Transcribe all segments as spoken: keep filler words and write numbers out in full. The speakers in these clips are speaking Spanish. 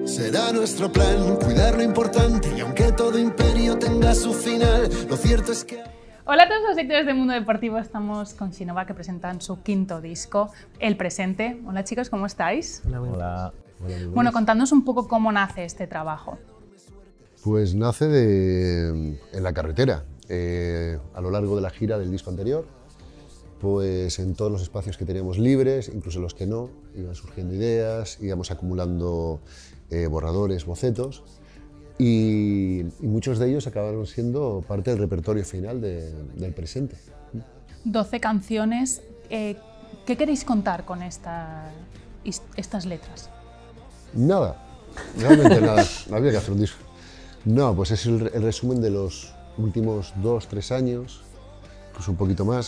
Será nuestro plan cuidar lo importante y aunque todo imperio tenga su final, lo cierto es que... Hola a todos los lectores del mundo deportivo, estamos con Xinova que presentan su quinto disco, El Presente. Hola chicos, ¿cómo estáis? Hola. Hola. Bueno, contadnos un poco cómo nace este trabajo. Pues nace de, en la carretera, eh, a lo largo de la gira del disco anterior, pues en todos los espacios que teníamos libres, incluso los que no, iban surgiendo ideas, íbamos acumulando eh, borradores, bocetos, y, y muchos de ellos acabaron siendo parte del repertorio final de, del Presente. doce canciones, eh, ¿qué queréis contar con esta, estas letras? Nada, realmente nada, había que hacer un disco. No, pues es el, el resumen de los últimos dos, tres años, incluso un poquito más,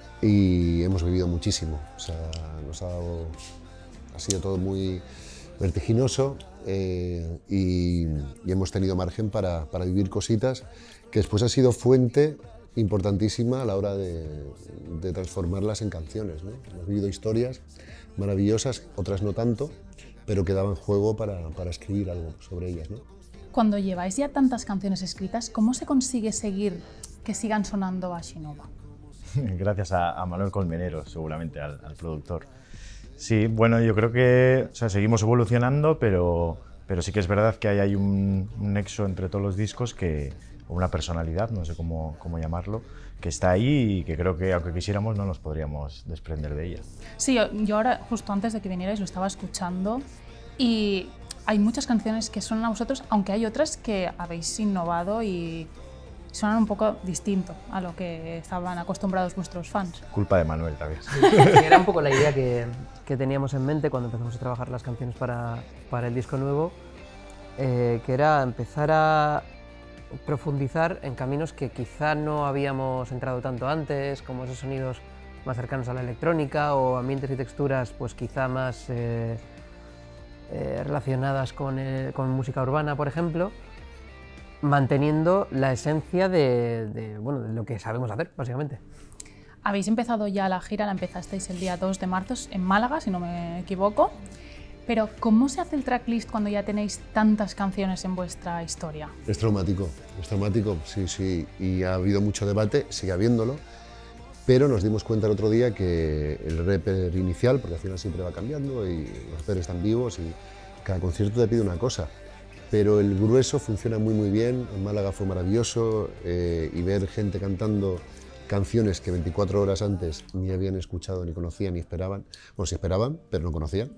y hemos vivido muchísimo. O sea, nos ha, dado, ha sido todo muy vertiginoso eh, y, y hemos tenido margen para, para vivir cositas que después ha sido fuente importantísima a la hora de, de transformarlas en canciones, ¿no? Hemos vivido historias maravillosas, otras no tanto, pero que daban juego para, para escribir algo sobre ellas, ¿no? Cuando lleváis ya tantas canciones escritas, ¿cómo se consigue seguir que sigan sonando a Xinova? Gracias a, a Manuel Colmenero, seguramente, al, al productor. Sí, bueno, yo creo que o sea, seguimos evolucionando, pero, pero sí que es verdad que hay, hay un, un nexo entre todos los discos, que, o una personalidad, no sé cómo, cómo llamarlo, que está ahí y que creo que aunque quisiéramos no nos podríamos desprender de ella. Sí, yo, yo ahora, justo antes de que vinierais, lo estaba escuchando y hay muchas canciones que suenan a vosotros, aunque hay otras que habéis innovado y suenan un poco distinto a lo que estaban acostumbrados vuestros fans. Culpa de Manuel también. Sí, era un poco la idea que, que teníamos en mente cuando empezamos a trabajar las canciones para, para el disco nuevo, eh, que era empezar a profundizar en caminos que quizá no habíamos entrado tanto antes, como esos sonidos más cercanos a la electrónica o ambientes y texturas pues quizá más eh, eh, relacionadas con, eh, con música urbana, por ejemplo, manteniendo la esencia de, de, bueno, de lo que sabemos hacer, básicamente. Habéis empezado ya la gira, la empezasteis el día dos de marzo en Málaga, si no me equivoco, pero ¿cómo se hace el tracklist cuando ya tenéis tantas canciones en vuestra historia? Es traumático, es traumático, sí, sí, y ha habido mucho debate, sigue habiéndolo, pero nos dimos cuenta el otro día que el reper inicial, porque al final siempre va cambiando y los repers están vivos y cada concierto te pide una cosa, pero el grueso funciona muy muy bien. En Málaga fue maravilloso eh, y ver gente cantando canciones que veinticuatro horas antes ni habían escuchado, ni conocían, ni esperaban, bueno, sí esperaban, pero no conocían,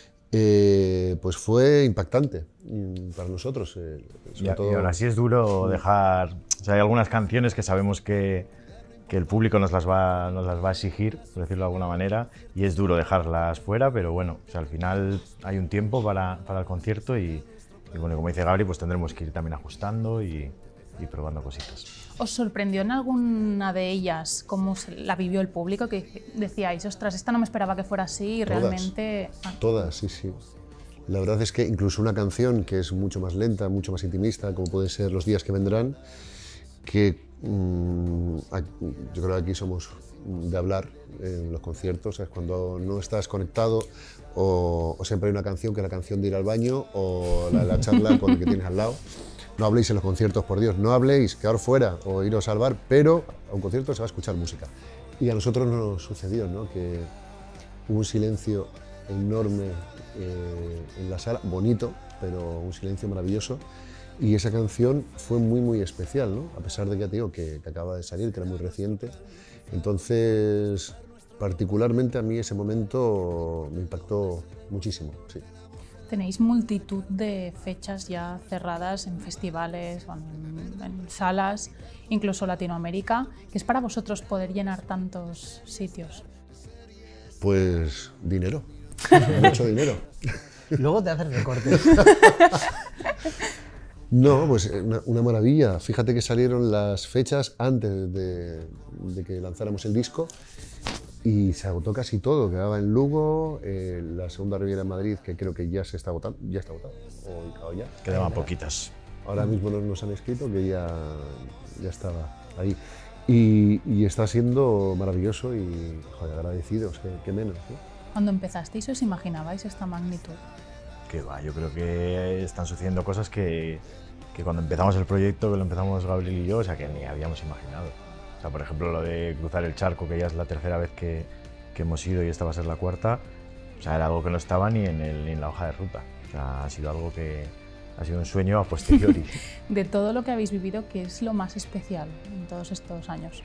eh, pues fue impactante para nosotros. Eh, sobre y, todo... y ahora sí es duro dejar, o sea, hay algunas canciones que sabemos que, que el público nos las, va, nos las va a exigir, por decirlo de alguna manera, y es duro dejarlas fuera, pero bueno, o sea, al final hay un tiempo para, para el concierto y, y bueno, como dice Gabri, pues tendremos que ir también ajustando y, y probando cositas. ¿Os sorprendió en alguna de ellas cómo se la vivió el público? Que decíais, ostras, esta no me esperaba que fuera así y todas, realmente... Ah. Todas, sí, sí. La verdad es que incluso una canción que es mucho más lenta, mucho más intimista, como puede ser Los días que vendrán, que mmm, yo creo que aquí somos de hablar en los conciertos, es cuando no estás conectado o, o siempre hay una canción que es la canción de ir al baño o la, la charla con el que tienes al lado. No habléis en los conciertos, por Dios, no habléis, quedaros fuera o iros al bar, pero a un concierto se va a escuchar música. Y a nosotros nos sucedió, ¿no? Que hubo un silencio enorme eh, en la sala, bonito, pero un silencio maravilloso. Y esa canción fue muy, muy especial, ¿no? A pesar de que, te digo, que, que acaba de salir, que era muy reciente. Entonces, particularmente a mí ese momento me impactó muchísimo, sí. Tenéis multitud de fechas ya cerradas en festivales, en, en salas, incluso Latinoamérica. ¿Qué es para vosotros poder llenar tantos sitios? Pues dinero, mucho dinero. Luego te haces recortes. No, pues una, una maravilla. Fíjate que salieron las fechas antes de, de que lanzáramos el disco y se agotó casi todo. Quedaba en Lugo, eh, la segunda Riviera en Madrid, que creo que ya se está agotando, ya está agotado, o, o ya. Quedaban poquitas. Ahora mismo nos, nos han escrito que ya, ya estaba ahí. Y, y está siendo maravilloso y, joder, agradecidos, que, que menos, ¿no? Cuando empezasteis, ¿os imaginabais esta magnitud? Que va, yo creo que están sucediendo cosas que, que cuando empezamos el proyecto, que lo empezamos Gabriel y yo, o sea, que ni habíamos imaginado. O sea, por ejemplo, lo de cruzar el charco, que ya es la tercera vez que, que hemos ido y esta va a ser la cuarta, o sea, era algo que no estaba ni en, el, ni en la hoja de ruta. O sea, ha sido algo que ha sido un sueño a posteriori. De todo lo que habéis vivido, ¿qué es lo más especial en todos estos años?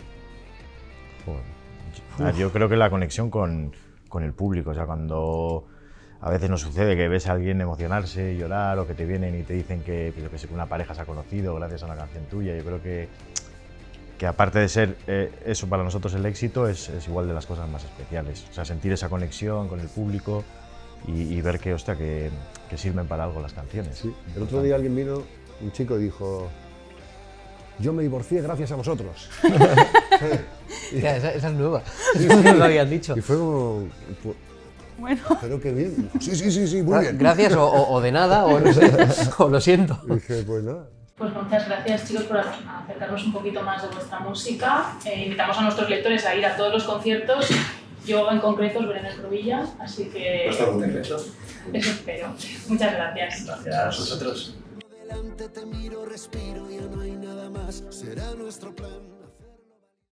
Joder. Yo creo que la conexión con, con el público, o sea, cuando a veces nos sucede que ves a alguien emocionarse, llorar, o que te vienen y te dicen que, pues, que una pareja se ha conocido gracias a una canción tuya, yo creo que, que aparte de ser eh, eso para nosotros el éxito, es, es igual de las cosas más especiales. O sea, sentir esa conexión con el público y, y ver que, hostia, que, que sirven para algo las canciones. Sí. El otro día alguien vino, un chico, y dijo: yo me divorcié gracias a vosotros. Sí. Ya, esa, esa es nueva, no lo habían dicho. Y fue como... Bueno. Pero qué bien. Sí, sí, sí, sí, muy bien. Gracias o, o, o de nada, o no sé, o lo siento. Y dije, pues nada. Pues muchas gracias, chicos, por acercarnos un poquito más de vuestra música. Eh, invitamos a nuestros lectores a ir a todos los conciertos. Yo en concreto os veré en el Crovilla, así que... ¿No está algún decreto? Eso espero. Muchas gracias. Gracias a vosotros. Delante te miro, respiro, ya no hay nada más. Será nuestro plan.